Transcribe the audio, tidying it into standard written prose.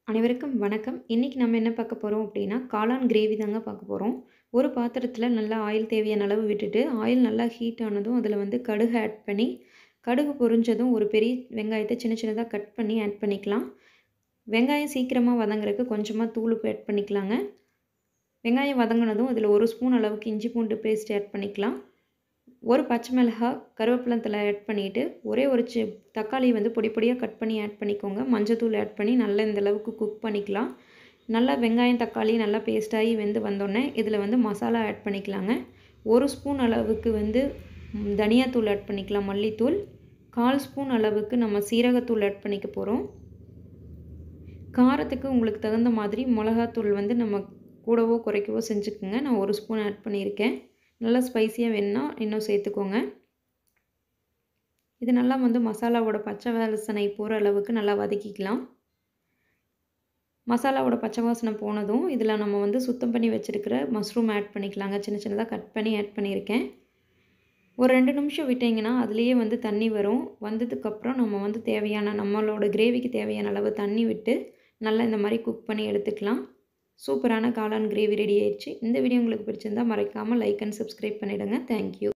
அனைவருக்கும் வணக்கம். இன்னைக்கு நம்ம என்ன பார்க்க போறோம் அப்படின்னா, காளான் கிரேவி தாங்க பார்க்க போறோம். ஒரு பாத்திரத்தில நல்லா ஆயில் தேவையான அளவு விட்டுட்டு, ஆயில் நல்லா ஹீட் ஆனதும் அதில வந்து கடுகு ஆட் பண்ணி, கடுகு பொரிஞ்சதும் ஒரு பெரிய வெங்காயத்த சின்ன சின்னதா கட் பண்ணி ஆட் பண்ணிக்கலாம். வெங்காயம் சீக்கிரமா வதங்குறதுக்கு கொஞ்சமா தூள் உப்பு ஆட் பண்ணிக்கலாங்க. வெங்காயம் வதங்குனதும் அதில 1 ஸ்பூன் அளவுக்கு இஞ்சி பூண்டு பேஸ்ட் ஆட் பண்ணிக்கலாம். ஒரு பச்சை மிளகாய், கருவேப்பிலை தழை ஆட் பண்ணிட்டு, ஒரே ஒரு தக்காளி வந்து பொடி பொடியா கட் பண்ணி ஆட் பண்ணிக்கோங்க. மஞ்சத்தூள் ஆட் பண்ணி நல்லா இந்த அளவுக்கு குக் பண்ணிக்கலாம். நல்லா வெங்காயம், தக்காளி நல்லா பேஸ்ட் ஆகி வெந்து வந்தோடனே, இதில் வந்து மசாலா ஆட் பண்ணிக்கலாங்க. 1 ஸ்பூன் அளவுக்கு வந்து தனியாத்தூள் ஆட் பண்ணிக்கலாம், மல்லித்தூள். 1/4 ஸ்பூன் அளவுக்கு நம்ம சீரகத்தூள் ஆட் பண்ணிக்க போகிறோம். காரத்துக்கு உங்களுக்கு தகுந்த மாதிரி மிளகாத்தூள் வந்து நம்ம கூடவோ குறைக்கவோ செஞ்சுக்கோங்க. நான் 1 ஸ்பூன் ஆட் பண்ணியிருக்கேன். நல்லா ஸ்பைசியாக வேணும்னா இன்னும் சேர்த்துக்கோங்க. இது நல்லா வந்து மசாலாவோட பச்சை வாசனை போகிற அளவுக்கு நல்லா வதக்கிக்கலாம். மசாலாவோட பச்சை வாசனை போனதும் இதில் நம்ம வந்து சுத்தம் பண்ணி வச்சுருக்கிற மஷ்ரூம் ஆட் பண்ணிக்கலாங்க. சின்ன சின்னதாக கட் பண்ணி ஆட் பண்ணியிருக்கேன். ஒரு 2 நிமிஷம் விட்டிங்கன்னா அதுலேயே வந்து தண்ணி வரும். வந்ததுக்கப்புறம் நம்ம வந்து நம்மளோட கிரேவிக்கு தேவையான அளவு தண்ணி விட்டு நல்லா இந்த மாதிரி குக் பண்ணி எடுத்துக்கலாம். சூப்பரான காளான் கிரேவி ரெடி ஆயிடுச்சு. இந்த வீடியோ உங்களுக்கு பிடிச்சிருந்தா மறக்காமல் லைக் அண்ட் சப்ஸ்கிரைப் பண்ணிவிடுங்க. தேங்க்யூ.